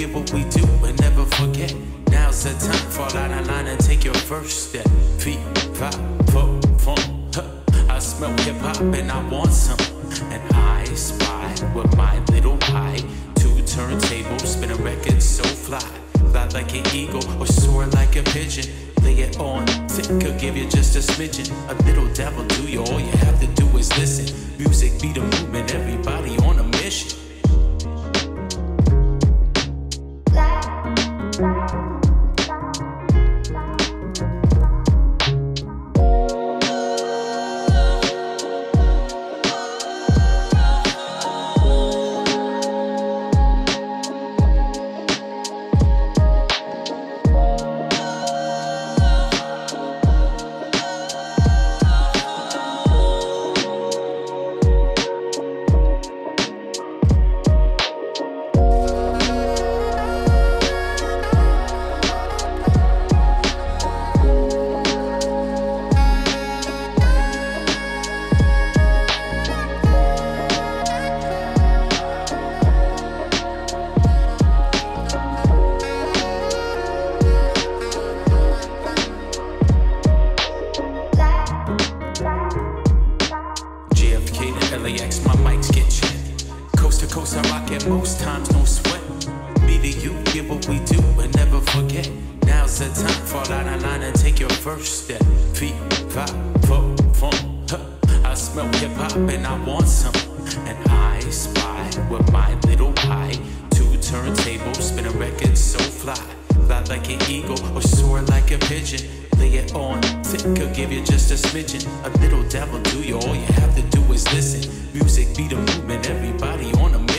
get what we do and never forget. Now's the time, fall out of line and take your first step. Feet, five, four, funk. I smell hip hop and I want some. And I spy with my little eye. Two turntables, spin a record so fly. Fly like an eagle or soar like a pigeon. Lay it on thick, could give you just a smidgen. A little devil do you, all you have to do is listen. Music be the movement, everybody on a mission. LAX, my mics get checked. Coast to coast, I rock it most times, no sweat. Me to you, get what we do and never forget. Now's the time, fall out of line and take your first step. Feet, five, four, funk. I smell hip hop and I want some. And I spy with my little eye. Two turntables, spin a record so fly. Fly like an eagle or soar like a pigeon. Lay it on thick, could give you just a smidgen. A little devil do you, all you have to do is listen. Music be the movement, everybody on a mission.